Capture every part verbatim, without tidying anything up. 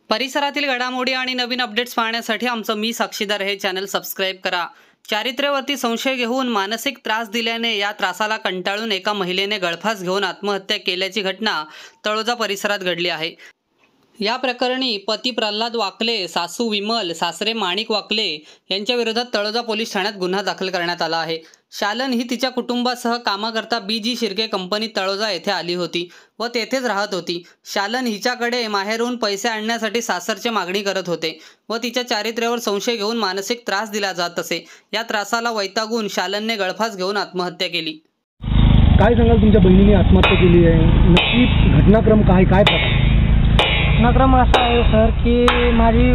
परिसरातील घडामोडी आणि नवीन अपडेट्स पाहण्यासाठी आमचं मी साक्षीदार हे चॅनल सबस्क्राइब करा। चारित्र्यावरती संशय घेऊन मानसिक त्रास दिल्याने या त्रासाला कंटाळून एका महिलेने गळफास घेऊन आत्महत्या केल्याची घटना तळोजा परिसरात घडली आहे। या प्रकरणी पती प्रल्हाद वाकले, सासू विमल, सासरे माणिक वाकले यांच्या विरोधात तळोजा पोलीस ठाण्यात गुन्हा दाखल करण्यात आला आहे। शालन ही तिच्या कुटुंबासह कामाकरता B G Shirke company Taloja येथे आली होती व तेथेच राहत होती। शालन हिच्याकडे माहेरून पैसे आणण्यासाठी सासरची मागणी करत होते व तिच्या चारित्र्यावर संशय घेऊन मानसिक त्रास दिला जात असे। या त्रासाला वैतागून शालनने गळफास घेऊन आत्महत्या केली। काय सांगाल तुमच्या बहिणीने आत्महत्या केली आहे, नक्की घटनाक्रम काय काय प्रकार? घटनाक्रम असा आहे सर की माझी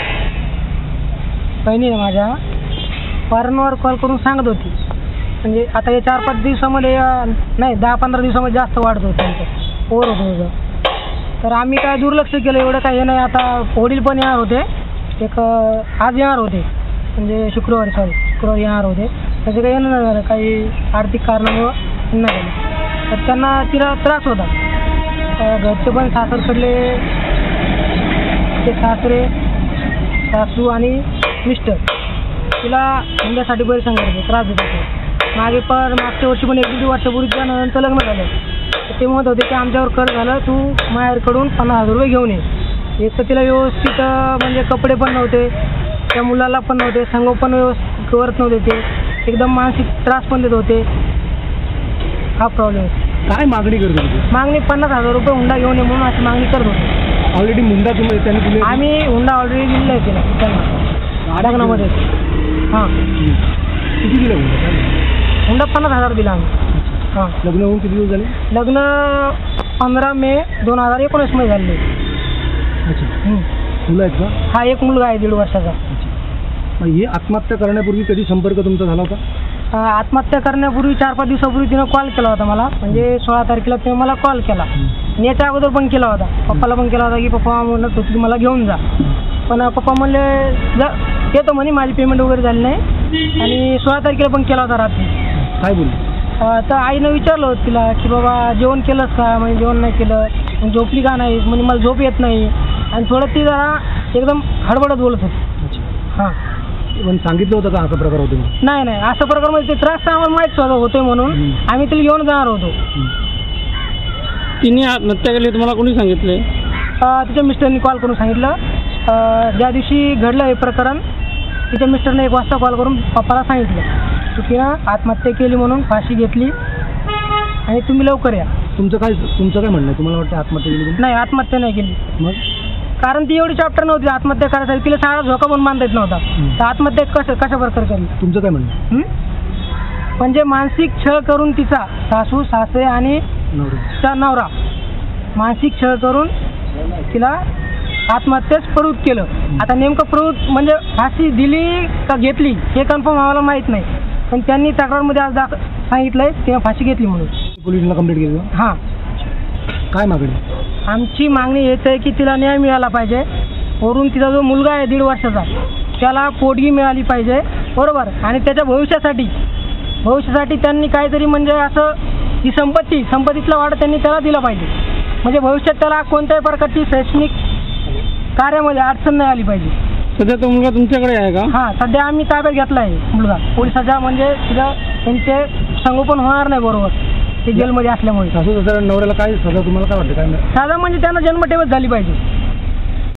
बहिणी माझ्या वारंवार कॉल करून सांगत होती, म्हणजे आता या चार पाच दिवसामध्ये नाही दहा पंधरा दिवसामध्ये जास्त वाढत होतं त्यांचं ओव्हर होतं होतं। तर आम्ही काय दुर्लक्ष केलं, एवढं काय हे नाही। आता वडील पण येणार होते, एक आज येणार होते, म्हणजे शुक्रवारी सॉरी शुक्रवारी येणार होते। त्याचं काही येणं नाही झालं, काही आर्थिक कारणामुळं नाही झालं। तर त्यांना तिला त्रास होता, घरचे पण सासरकडले ते सासरे सासू आणि मिस्टर तिला मुलासाठी परेशान करते, त्रास देत होते। मागे पण मागच्या वर्षी पण एक दीड वर्षापूर्वी त्यानंतर लग्न झालं, तर ते म्हणत होते की आमच्यावर कर्ज झालं, तू माहेरकडून पन्नास हजार रुपये घेऊन ये। एक तर तिला व्यवस्थित म्हणजे कपडे पण नव्हते, त्या मुलाला पण नव्हते, संगोपन व्यवस्थित करत नव्हते, ते एकदम मानसिक त्रास पण देत होते। हा प्रॉब्लेम आहे। काय मागणी करत होती? मागणी पन्नास हजार रुपये हुंडा घेऊन ये म्हणून अशी मागणी करत होती। ऑलरेडी हुंडा तुम्ही त्यांनी दिले? आम्ही हुंडा ऑलरेडी दिलेला आहे तिला त्यांना लग्नामध्ये। हां किती दिला हुंडा? हुंडा पन्नास हजार दिला आम्ही। हां लग्न होऊन किती दिवस झाले? लग्न पंधरा मे दोन हजार एकोणीस मध्ये झाले। अच्छा, मुलं आहेत का? हा एक मुलगा आहे दीड वर्षाचा। मग हे आत्महत्या करण्यापूर्वी कधी संपर्क तुमचा झाला होता? आत्महत्या करण्यापूर्वी चार पाच दिवसापूर्वी तिनं कॉल केला होता मला, म्हणजे सोळा तारखेला तिने मला कॉल केला। आणि याच्या अगोदर पण केला होता, पप्पाला पण केला होता की पप्पा म्हणत होते की मला घेऊन जा, पण पप्पा म्हणले जा येतो म्हणे, माझी पेमेंट वगैरे झाली नाही। आणि सोळा तारखेला पण केला होता रात्री। काय बोलली? तर आईनं विचारलं होतं तिला की बाबा जेवण केलंस का, म्हणजे जेवण नाही केलं, मग झोपली का नाही, म्हणजे मला झोप येत नाही, आणि थोडं ती जरा एकदम हडबडत बोलत होती। हां पण सांगितलं होतं का असा प्रकार होतो? नाही नाही असा प्रकार म्हणजे ते त्रास तर आम्हाला माहीत होतोय म्हणून आम्ही तिला घेऊन जाणार होतो। तिने आत्महत्या केली तुम्हाला कोणी सांगितले? तिच्या मिस्टरनी कॉल करून सांगितलं। ज्या दिवशी घडलं हे प्रकरण तिच्या मिस्टरने एक वाजता कॉल करून पप्पाला सांगितलं की तिनं आत्महत्या केली म्हणून फाशी घेतली आणि तुम्ही लवकर या। तुमचं काय तुमचं काय म्हणणं आहे? तुम्हाला वाटतं आत्महत्या केली? नाही, आत्महत्या नाही केली। मग कारण ती एवढी चॅप्टर नव्हती आत्महत्या करायसाठी, तिला सारा झोका पण बांधता येत नव्हता, तर आत्महत्या कसं कशा प्रकारे केली? तुमचं काय म्हणणं? म्हणजे मानसिक छळ करून तिचा सासू सासरे आणि तिचा नवरा मानसिक छळ करून तिला आत्महत्याच प्रवृत्त केलं। आता नेमकं प्रवृत्त म्हणजे फाशी दिली का घेतली हे कन्फर्म आम्हाला माहीत नाही, पण त्यांनी तक्रारमध्ये आज दाख सांगितलंय तिनं फाशी घेतली म्हणून। पोलिसांना कंप्लेंट केली? हां। काय मागणी? आमची मागणी हेच आहे की तिला न्याय मिळाला पाहिजे। वरून तिचा जो मुलगा आहे दीड वर्षाचा त्याला पोटगी मिळाली पाहिजे, बरोबर, आणि त्याच्या भविष्यासाठी भविष्यासाठी त्यांनी काहीतरी म्हणजे असं ही संपत्ती संपत्तीतला वाटा त्यांनी त्याला दिला पाहिजे, म्हणजे भविष्यात त्याला कोणत्याही प्रकारची शैक्षणिक कार्यामध्ये अडचण नाही आली पाहिजे। सध्या तो मुलगा तुमच्याकडे आहे का? हां सध्या आम्ही ताब्यात घेतला आहे मुलगा पोलिसाच्या, म्हणजे तिला त्यांचे संगोपन होणार नाही बरोबर ते जेलमध्ये असल्यामुळे। सासू सासऱ्या नवऱ्याला काय सजा तुम्हाला काय वाटतं? काय साधा म्हणजे त्यांना जन्मठेवच झाली पाहिजे।